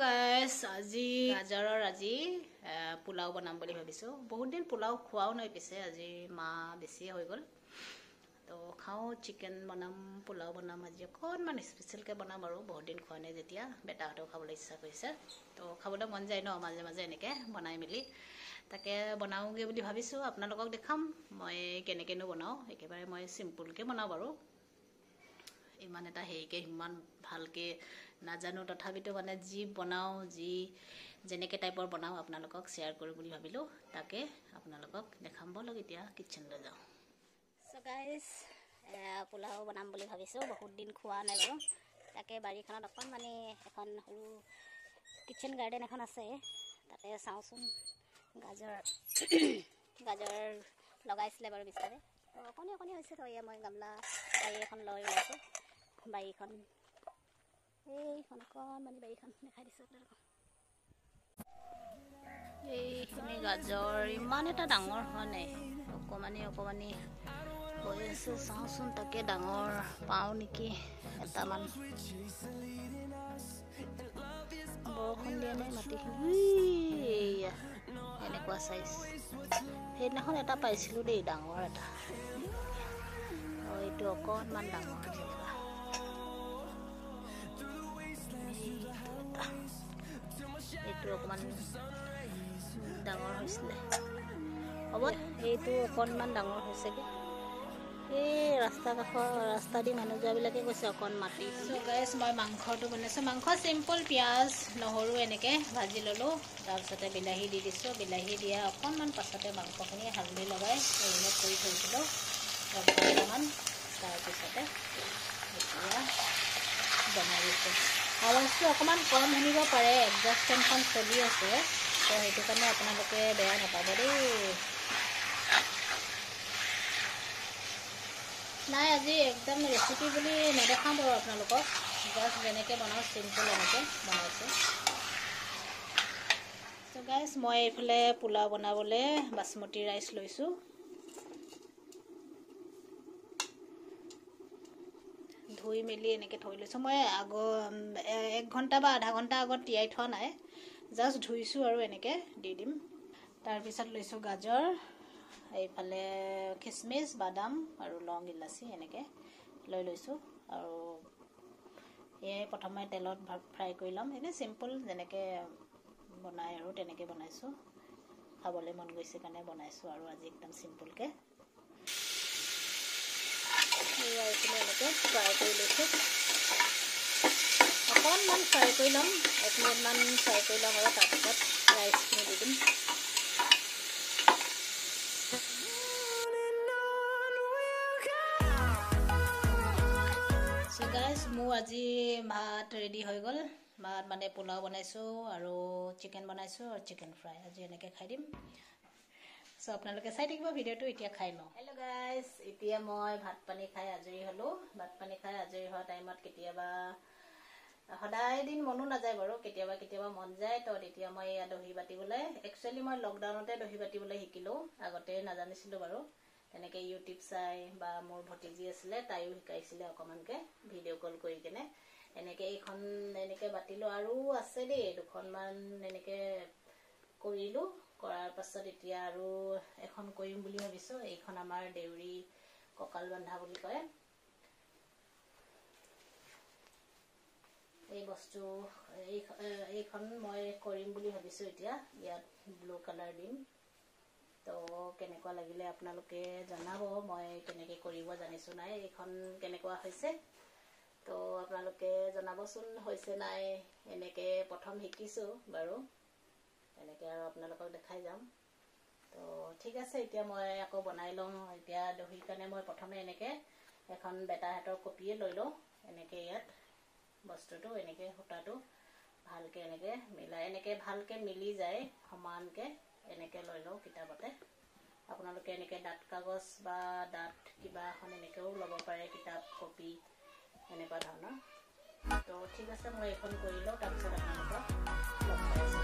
guys, আজি গাজৰৰ আজি পোলাও বনাম বুলি ভাবিছো। বহুত দিন পোলাও খোৱাও নাই পিছে আজি মা বেছি হৈ গল। তো খাও চিকেন বনাম পোলাও বনাম আজি অকনমান স্পেশাল কে বনাম আৰু বহুত দিন খোৱা নাই যেতিয়া বেটাহঁতেও খাবলৈ ইচ্ছা কৰিছে। তো খাবলৈ মন যায় ন মাজে মাজে এনেকে বনাই মিলি। তাকে বনাওগে বুলি ভাবিছো আপোনালোকক দেখাম মই কেনেকেনো বনাও। একেবাৰে মই সিম্পল কে বনাও বাৰু। ইমান এটা হেইকে ইমান ভালকে নাজানো তথাপিতো মানে যি বনাও যি যেনেকে টাইপৰ বনাও আপোনালোকক শেয়াৰ কৰো বুলি ভাবিলো। তাকে আপোনালোকক দেখাম বলক এতিয়া কিচেনলৈ যাও। সো গাইস পোলাও বনাম বুলি ভাবিছো বহুত দিন খোৱা নাই বাৰু। তাকে বাৰীখনত অকন মানে এখন সৰু কিচেন গাৰ্ডেন এখন আছে তাতে চাওচোন গাজৰ লগাইছিলে বাৰু বিচাৰে অকনি হৈছে তো এয়া মই গামলা বাৰী এখন লৈ ওলাইছো। বাৰীখন এইখন অকণমানি বাৰীখন দেখাই দিছোঁ আপোনালোকক। এইখিনি গাজৰ ইমান এটা ডাঙৰ হোৱা নাই অকণমানি হৈ আছে চাওচোন তাকে ডাঙৰ পাওঁ নেকি এটামান। বৰষুণ দিয়া নাই মাটিখিনি এনেকুৱা চাইজ। সেইদিনাখন এটা পাইছিলোঁ দেই ডাঙৰ এটা। এইটো অকণমান ডাঙৰ যেনিবা এইটো অকণমান ডাঙৰ হৈছিলে হ'ব। এইটো অকণমান ডাঙৰ হৈছেগৈ। এই ৰাস্তা কাষৰ ৰাস্তা দি মানুহ যোৱাবিলাকে কৈছে অকণ মাটি। চ' গাইছ মই মাংসটো বনাইছোঁ। মাংস চিম্পল পিঁয়াজ নহৰু এনেকৈ ভাজি ল'লোঁ। তাৰপিছতে বিলাহী দি দিছোঁ। বিলাহী দিয়া অকণমান পাছতে মাংসখিনি হালধি লগাই মেৰিনেট কৰি থৈছিলোঁ অকণমান। তাৰপিছতে এতিয়া বনাই দিছোঁ। আৱাজটো অকণমান কম শুনিব পাৰে এডজাষ্ট ফেনখন চলি আছে তো সেইটো কাৰণে আপোনালোকে বেয়া নাপাব দেই। নাই আজি একদম ৰেচিপি বুলি নেদেখাম বাৰু আপোনালোকক। জাষ্ট যেনেকৈ বনাওঁ চিম্পল এনেকৈ বনাইছোঁ। তো গাইছ মই এইফালে পোলাও বনাবলৈ বাসমতি ৰাইচ লৈছোঁ। ধুই মেলি এনেকৈ থৈ লৈছোঁ। মই 1 ঘণ্টা বা আধা ঘণ্টা আগত তিয়াই থোৱা নাই জাষ্ট ধুইছোঁ আৰু এনেকৈ দি দিম। তাৰপিছত লৈছোঁ গাজৰ এইফালে খিচমিচ বাদাম আৰু লং ইলাচি এনেকৈ লৈ লৈছোঁ। আৰু এয়াই প্ৰথমে তেলত ফ্ৰাই কৰি ল'ম। এনেই চিম্পল যেনেকৈ বনাই আৰু তেনেকৈ বনাইছোঁ। খাবলৈ মন গৈছে কাৰণে বনাইছোঁ আৰু আজি একদম চিম্পলকৈ। এইফালে এনেকৈ ফ্ৰাই কৰি লৈছোঁ। অকণমান ফ্ৰাই কৰি ল'ম 1 মিনিটমান ফ্ৰাই কৰি ল'ম আৰু তাৰপিছত ৰাইচখিনি দি দিম। চ' গাইছ মোৰ আজি ভাত ৰেডি হৈ গ'ল। ভাত মানে পোলাও বনাইছোঁ আৰু চিকেন বনাইছোঁ আৰু চিকেন ফ্ৰাই আজি এনেকৈ খাই দিম। চ' আপোনালোকে চাই থাকিব ভিডিঅ'টো। এতিয়া খাই লওঁ। হেল্ল' গাইছ এতিয়া মই ভাত পানী খাই আজৰি হ'লোঁ। ভাত পানী খাই আজৰি হোৱা টাইমত কেতিয়াবা সদায় দিন মনো নাযায় বাৰু কেতিয়াবা মন যায় তো তেতিয়া মই এয়া দহি বাতিবলৈ একচুৱেলি মই লকডাউনতে দহি বাতিবলৈ শিকিলোঁ। আগতে নাজানিছিলোঁ বাৰু তেনেকৈ ইউটিউব চাই বা মোৰ ভতিজী আছিলে তাইও শিকাইছিলে অকণমানকৈ ভিডিঅ' কল কৰি কেনে এনেকৈ এইখন এনেকৈ বাতিলোঁ আৰু আছে দেই 2খনমান এনেকৈ কৰিলোঁ। কৰাৰ পাছত এতিয়া আৰু এখন কৰিম বুলি ভাবিছোঁ। এইখন আমাৰ দেউৰী কঁকাল বন্ধা বুলি কয়। এই বস্তু এইখন মই কৰিম বুলি ভাবিছোঁ। এতিয়া ইয়াত ব্লু কালাৰ দিম। তো কেনেকুৱা লাগিলে আপোনালোকে জনাব। মই কেনেকৈ কৰিব জানিছোঁ নাই। এইখন কেনেকুৱা হৈছে তো আপোনালোকে জনাবচোন হৈছে নাই। এনেকৈ প্ৰথম শিকিছোঁ বাৰু এনেকৈ আৰু আপোনালোকক দেখাই যাম। তো ঠিক আছে এতিয়া মই আকৌ বনাই লওঁ। এতিয়া দহিৰ কাৰণে মই প্ৰথমে এনেকৈ এখন বেটা হাতৰ কপিয়ে লৈ লওঁ। এনেকৈ ইয়াত বস্তুটো এনেকৈ সূতাটো ভালকৈ এনেকৈ মিলাই এনেকৈ ভালকৈ মিলি যায় সমানকৈ এনেকৈ লৈ লওঁ কিতাপতে। আপোনালোকে এনেকৈ ডাঠ কাগজ বা ডাঠ কিবা এখন এনেকৈও ল'ব পাৰে কিতাপ কপি এনেকুৱা ধৰণৰ। তো ঠিক আছে মই এইখন কৰি লওঁ তাৰপিছত আপোনালোকক লগ পাই আছোঁ।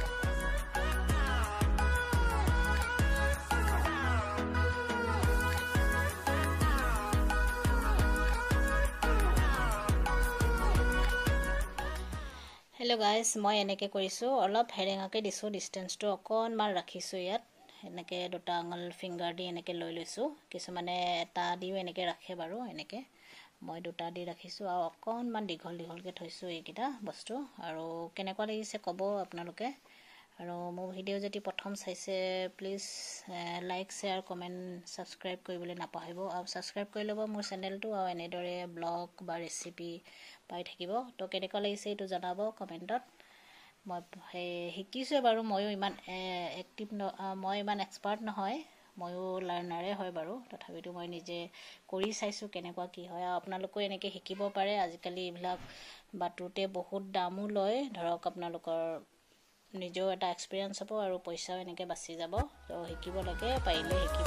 Hello guys, মই এনেকে কৰিছো অলপ হেৰেঙাকে দিছো ডিসটেন্সটো অকনমান ৰাখিছো ইয়াত এনেকে দুটা আঙুল ফিংগাৰ দি এনেকে লৈ লৈছো কিছুমানে এটা দিও এনেকে ৰাখে বাৰু এনেকে মই দুটা দি ৰাখিছো আৰু অকনমান দীঘলকে থৈছো এইকিটা বস্তু আৰু কেনেকুৱা লাগিছে কব আপোনালোকে আৰু মোৰ ভিডিও যদি প্ৰথম চাইছে please like share comment subscribe কৰিবলৈ নাপাহৰিব আৰু সাবস্ক্ৰাইব কৰি ল'ব মোৰ চেনেলটো আৰু এনেদৰে ব্লগ বা ৰেচিপি পাই থাকিব তো কেনেকুৱা লাগিছে এটো জনাব কমেন্টত মই শিকিছো বাৰু ময়ো ইমান এক্টিভ মই ইমান এক্সপাৰ্ট নহয় ময়ো লাৰ্নাৰে হয় বাৰু তথাপিতো মই নিজে কৰি চাইছো কেনেকুৱা কি হয় আৰু আপোনালোকো এনেকে শিকিব পাৰে আজিকালি ইবিলাক বাটুতে বহুত দামো লয় ধৰক আপোনালোকৰ নিজেও এটা এক্সপেৰিয়েন্স হ'ব আৰু পইচাও এনেকে বাচি যাব তো শিকিব লাগে পাৰিলে শিকিব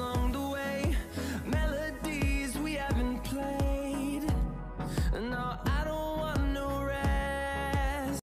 No,